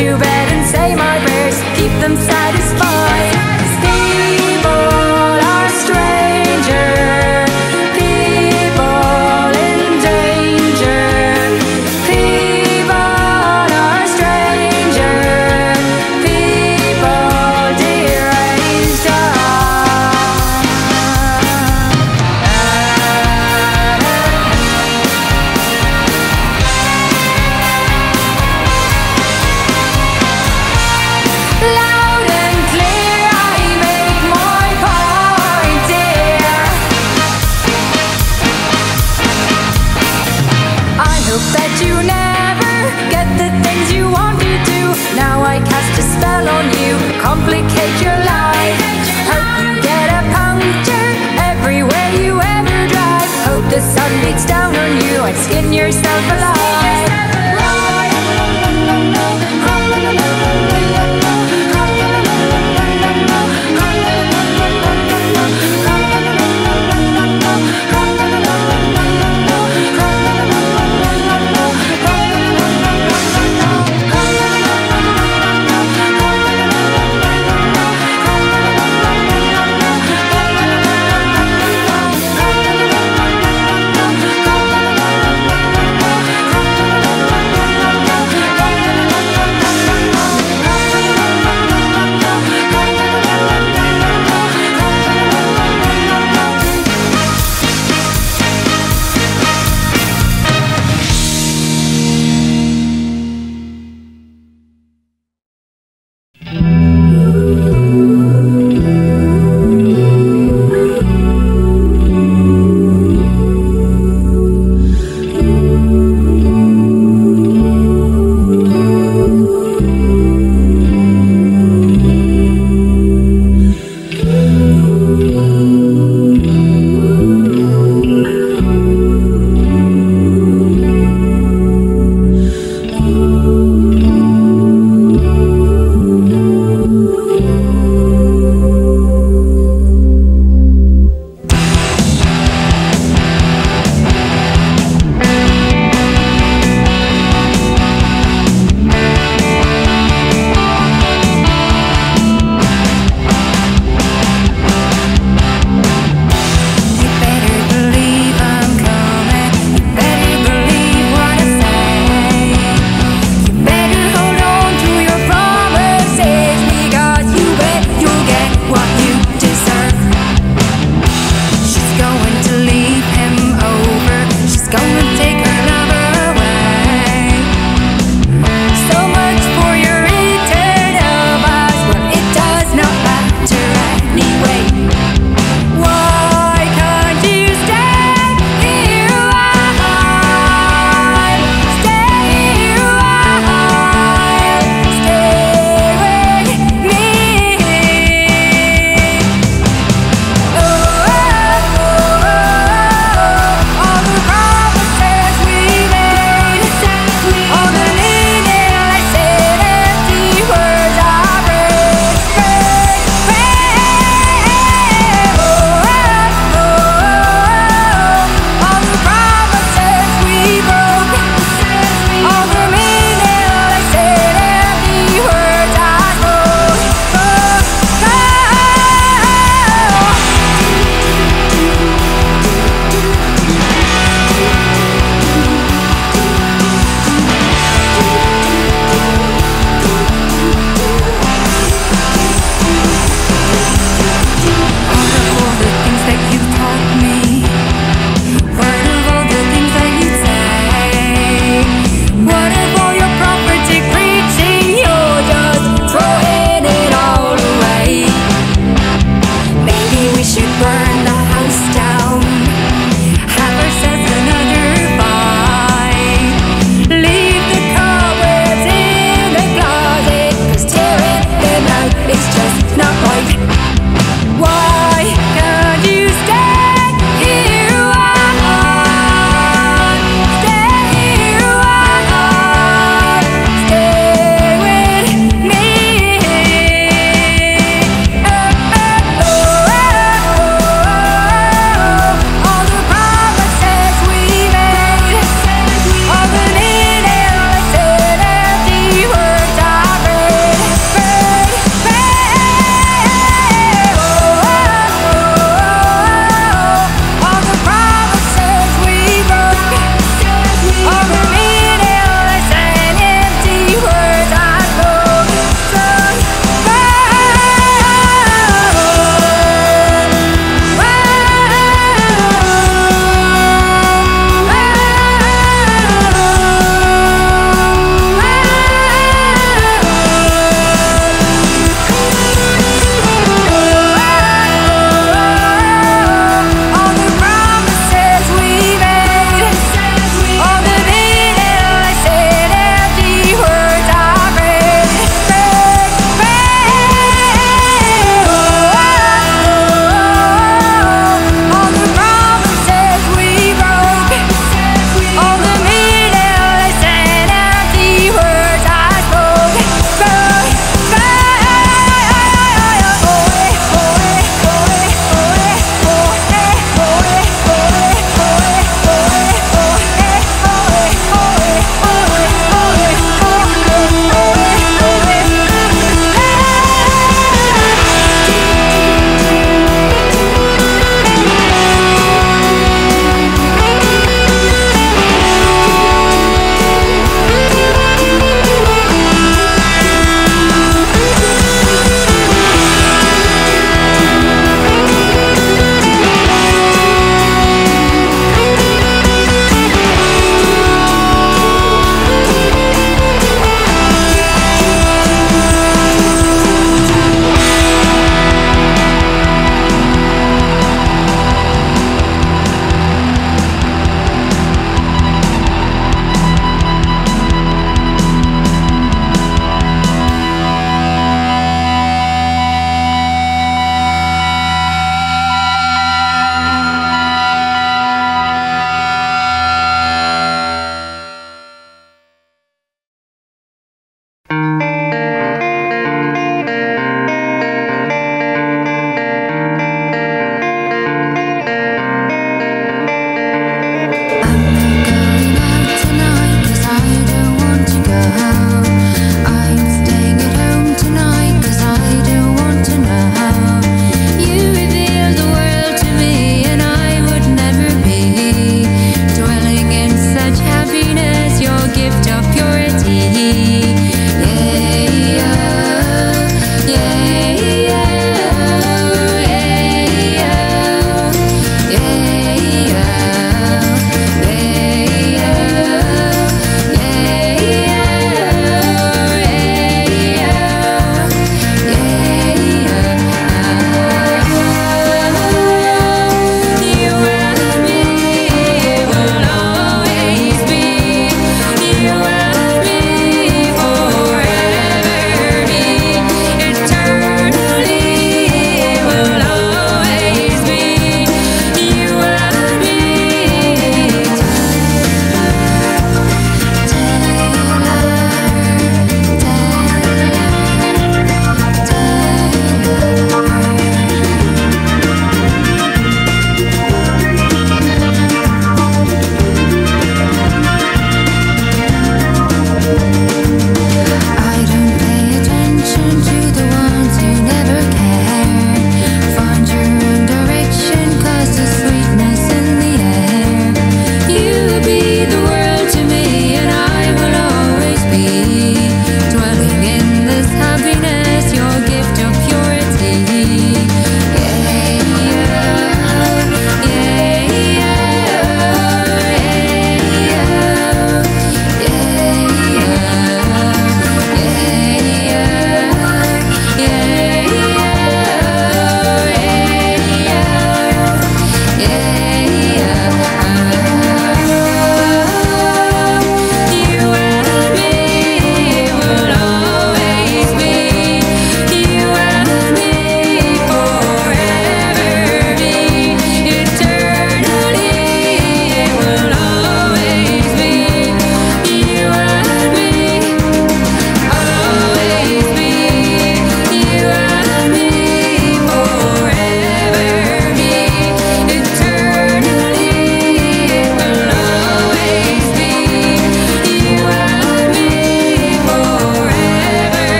to bed and say my prayers, keep them satisfied. People are stranger, people in danger. People are stranger, people deranged. Louder.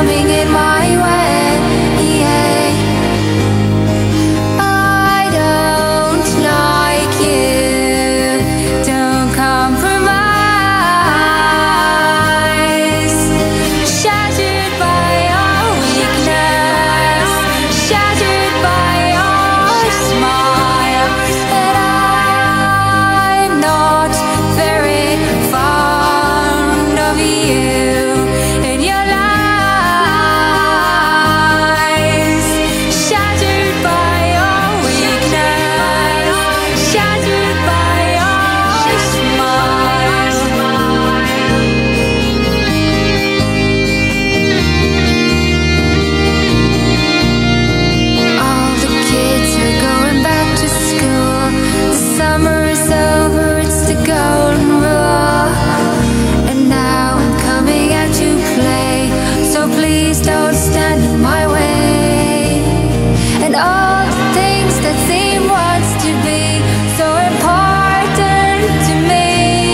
coming in my way. I don't like you, don't compromise. Shattered by your weakness, shattered by your smile. And I'm not very fond of you and your lies. Shattered by your weakness, shattered by your smile. All the kids are going back to school. The summer is over, it's the golden rule. And now I'm coming out to play, so please don't stand in my way. And all the things that seem once to be so important to me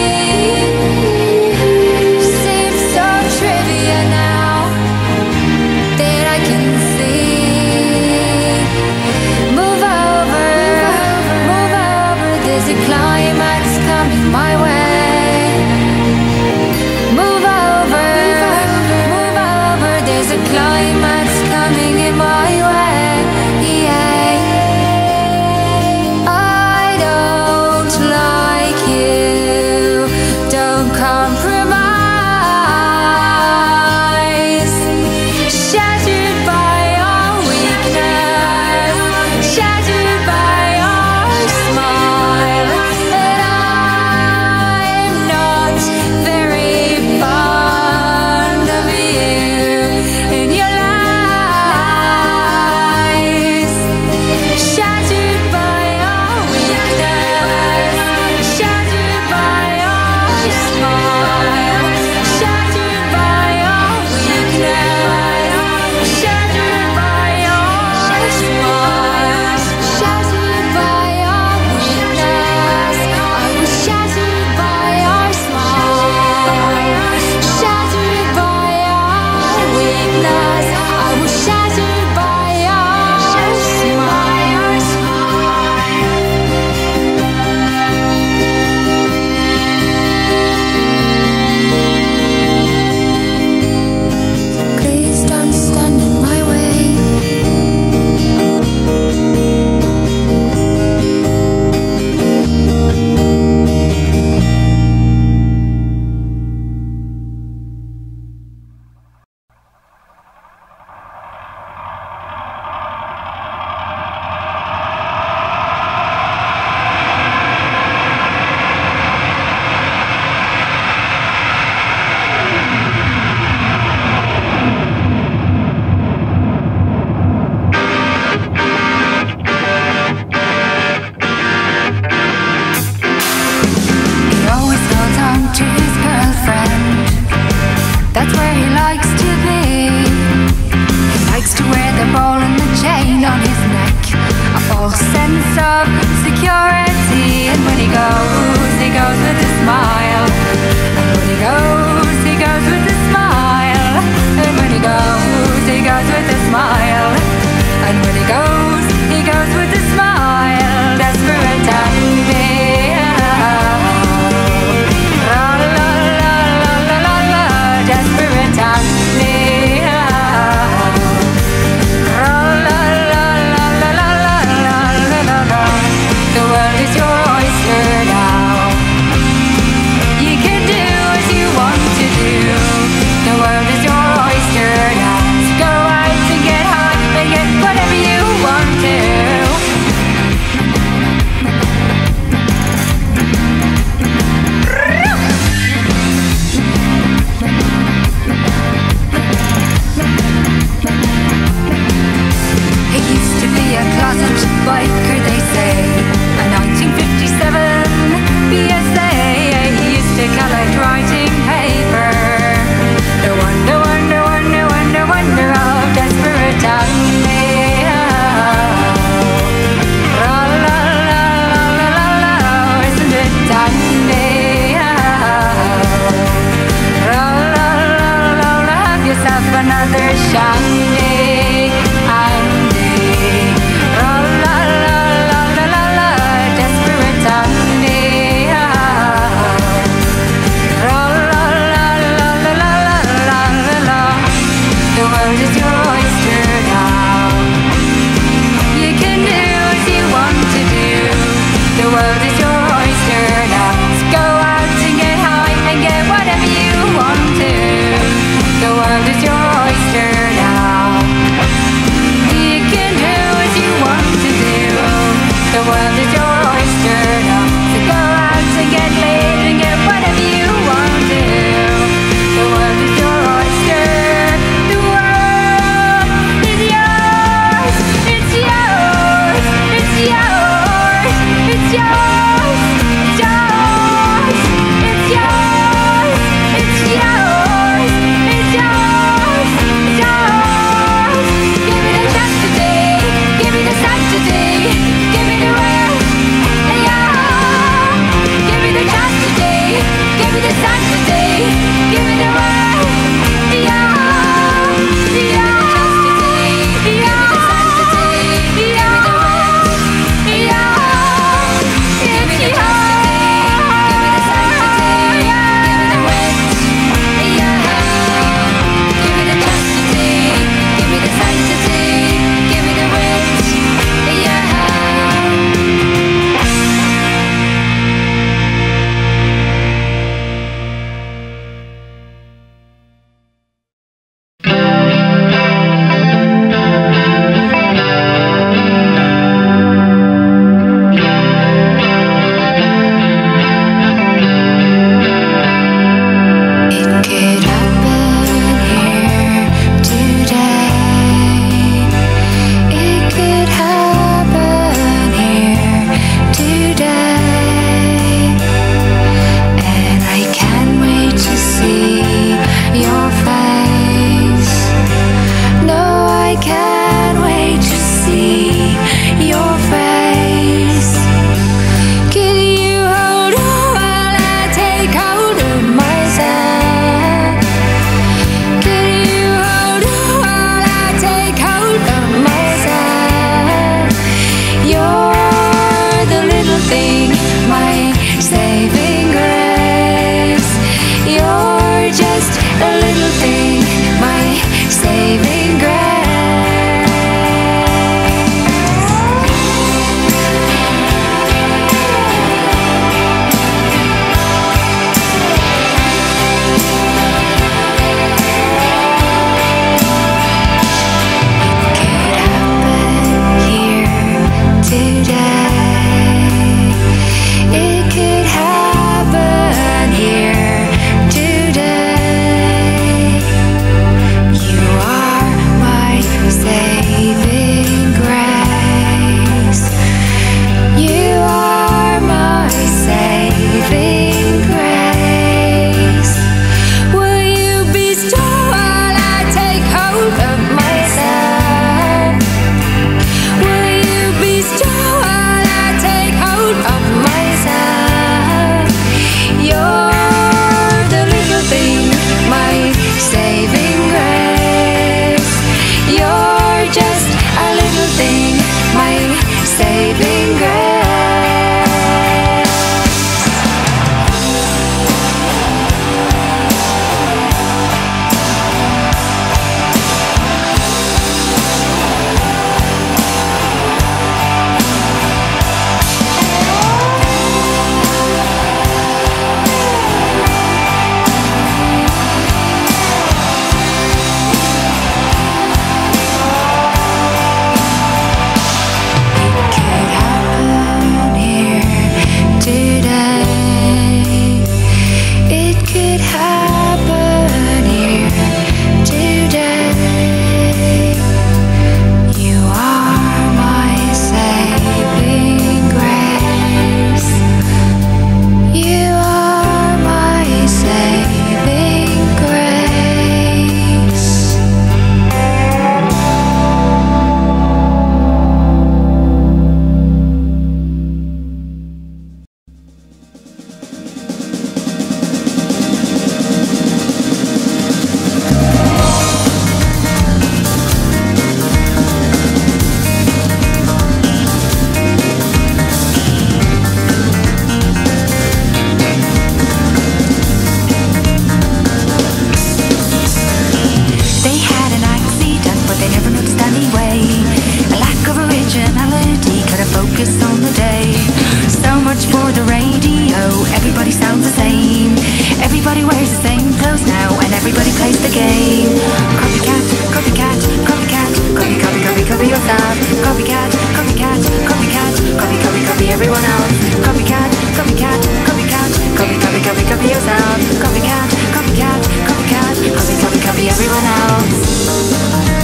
seem so trivial now that I can see. Move over, there's a climax coming my way. Move over, there's a climax coming in my way. I don't like you, don't compromise. Shattered by your weakness, shattered by your smile. And I'm not very fond of you and your lies. Shandy, Andy, la la la la la la la, desperate Andy, la la la la la la la la la. The world is your oyster now. You can do what you want to do. The world is your oyster now. So go out and get high and get whatever you want to. The world is your oyster now. You can do what you want to do. The world is your oyster now. So go out and get laid and get whatever you want to. The world is your oyster. The world everybody sounds the same. Everybody wears the same clothes now, and everybody plays the game. Copycat, copycat, copycat, copy, copy, copy, copy yourself. Copycat, copycat, copycat, copy, copy, copy everyone else. Copycat, copycat, copycat, copy, copy, copy, copy yourself. Copycat, copycat, copycat, copy, copy, copy everyone else.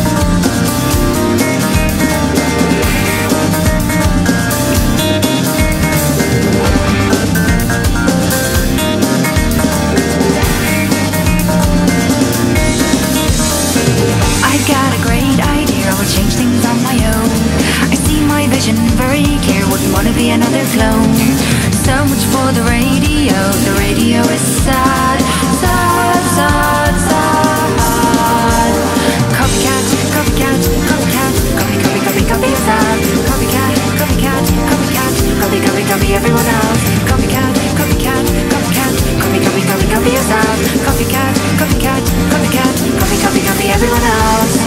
Change things on my own. I see my vision very clear, wouldn't want to be another clone. So much for the radio is sad, sad, sad, sad. Copycat, copycat, copycat, copy, copy, copy, copy yourself. Copycat, copycat, copycat, copy, copy, copy everyone else. Copycat, copycat, copycat, copy, copy, copy, copy yourself. Copycat, copycat, copycat, copy, copy, copy everyone else.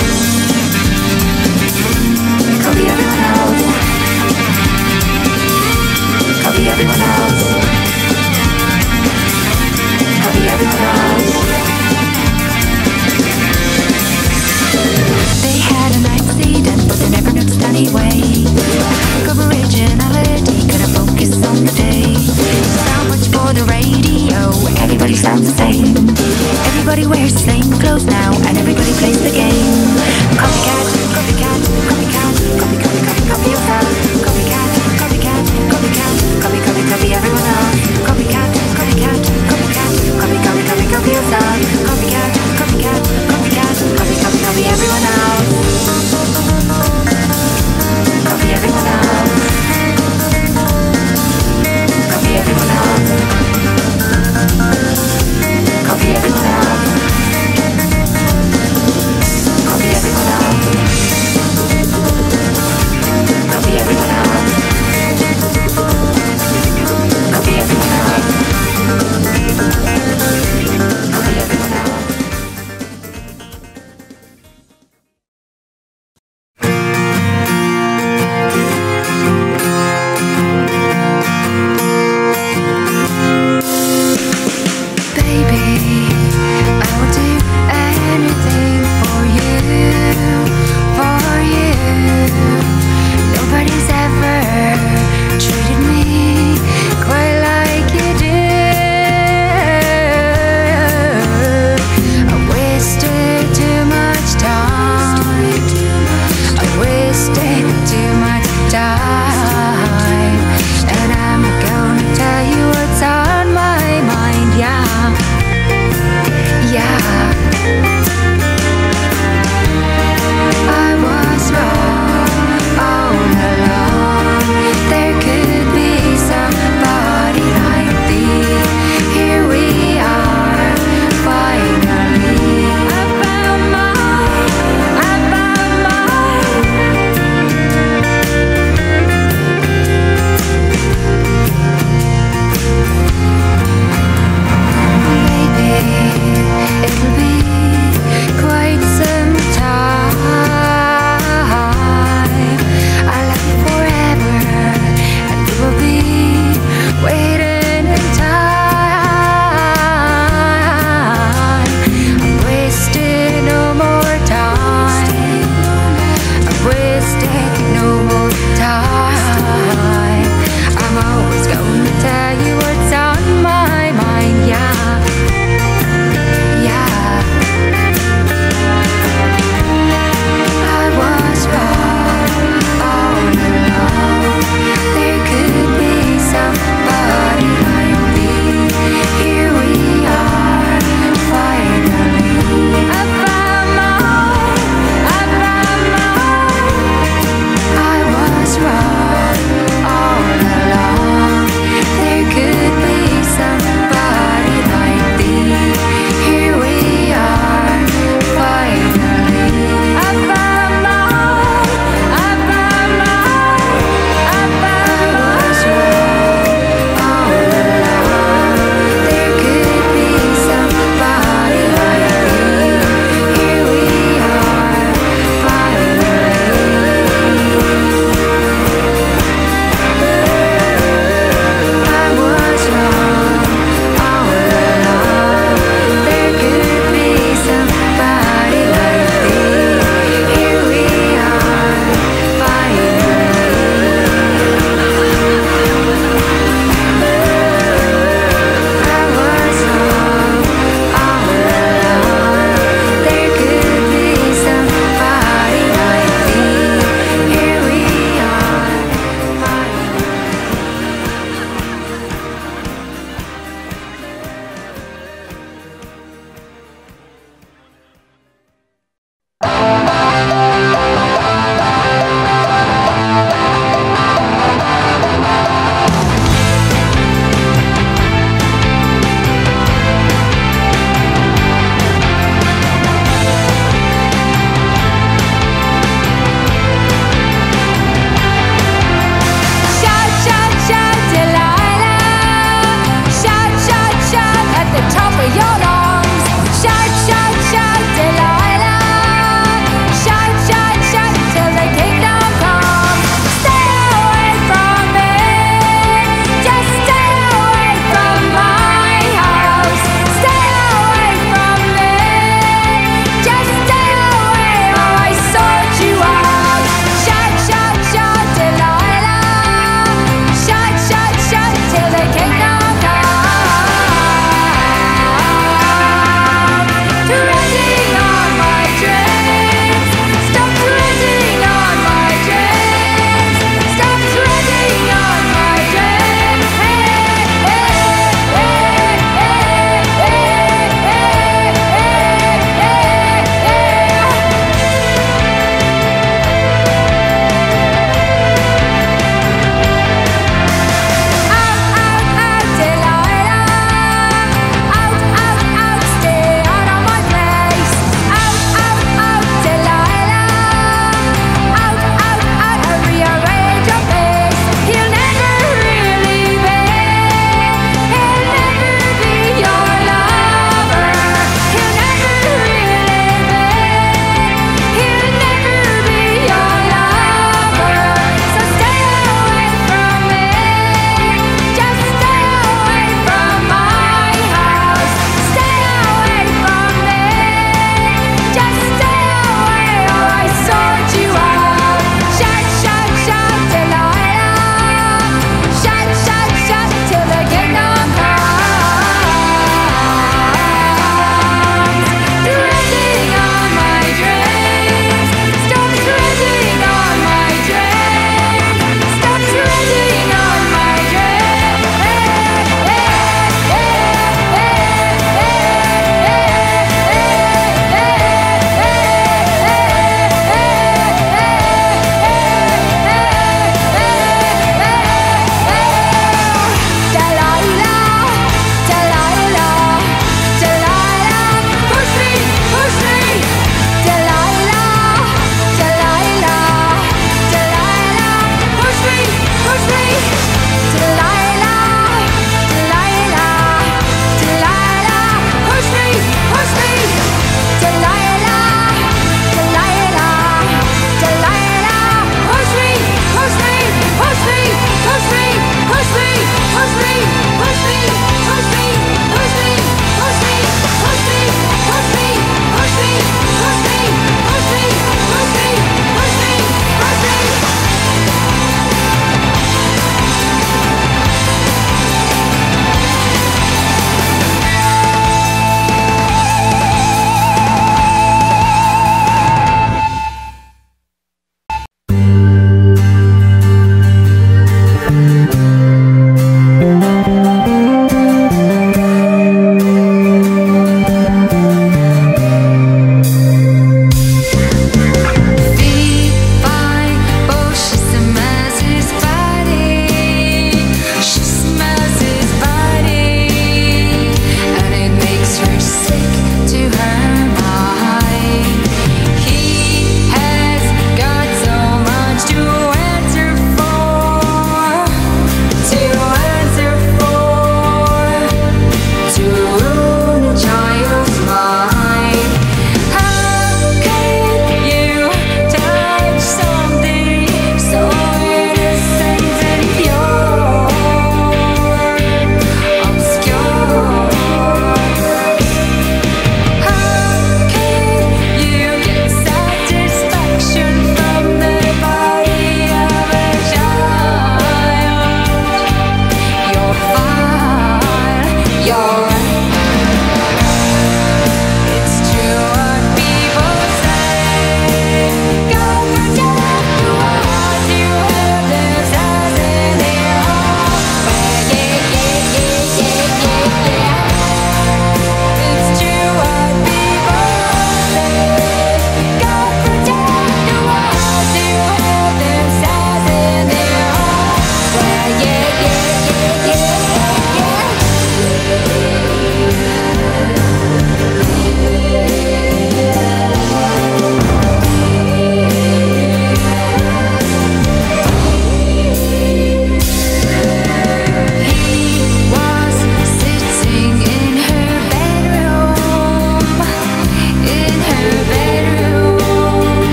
Copy everyone else. Copy everyone else.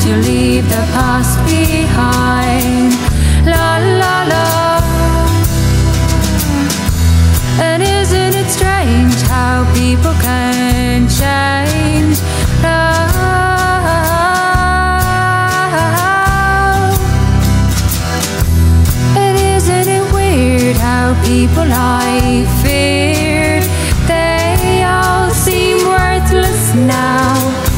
to leave the past behind. La la la. And isn't it strange how people can change? And isn't it weird how people I feared, they all seem worthless now?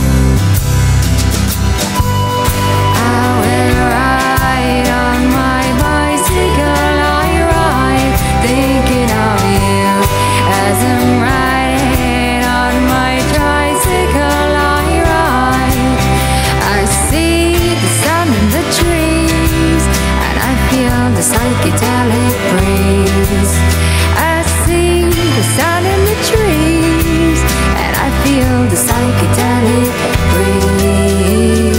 I will ride on my bicycle, I ride thinking of you. As I'm riding on my tricycle, I ride. I see the sun in the trees, and I feel the psychedelic breeze. I see the sun in the trees, and I feel the psychedelic breeze.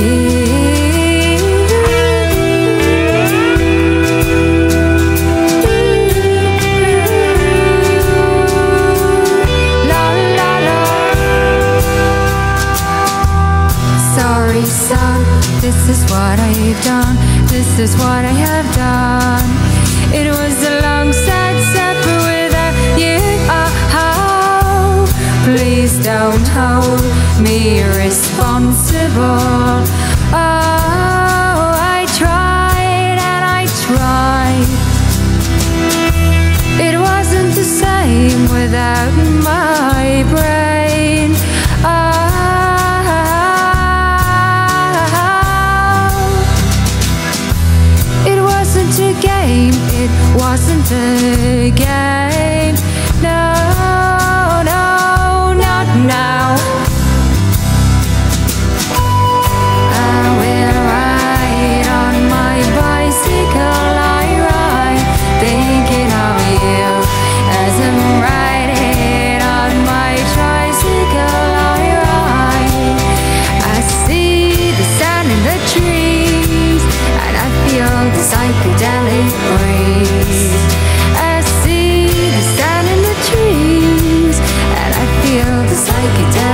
Sorry, son, this is what I've done. This is what I have done. It was a long, sad supper without you. Oh, please don't hold me responsible. Oh, I tried and I tried. It wasn't the same without my brain. It wasn't a game, it wasn't a game. No, no, not now. I will ride on my bicycle, I ride thinking of you. As I'm riding on my tricycle, I ride. I see the sun in the trees, and I feel the psychedelic breeze. I see the sun in the trees, and I feel the psychedelic